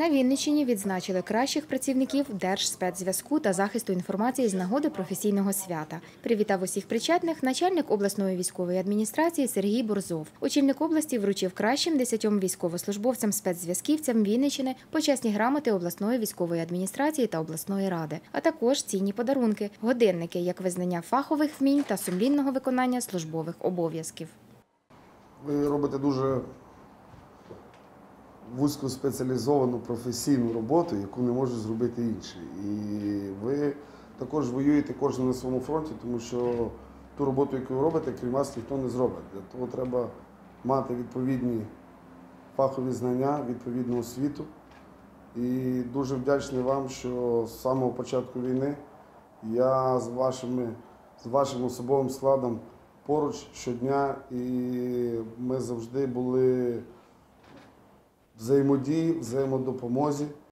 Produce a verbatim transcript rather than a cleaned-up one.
На Вінниччині відзначили кращих працівників Держспецзв'язку та захисту інформації з нагоди професійного свята. Привітав усіх причетних начальник обласної військової адміністрації Сергій Борзов. Очільник області вручив кращим десятьом військовослужбовцям-спецзв'язківцям Вінниччини почесні грамоти обласної військової адміністрації та обласної ради, а також цінні подарунки – годинники як визнання фахових вмінь та сумлінного виконання службових обов'язків. Ви робите дуже вузькоспеціалізовану професійну роботу, яку не можуть зробити інші. І ви також воюєте кожен на своєму фронті, тому що ту роботу, яку ви робите, крім вас ніхто не зробить. Для того треба мати відповідні фахові знання, відповідну освіту. І дуже вдячний вам, що з самого початку війни я з, вашими, з вашим особовим складом поруч щодня, і ми завжди були взаємодії, взаємодопомозі.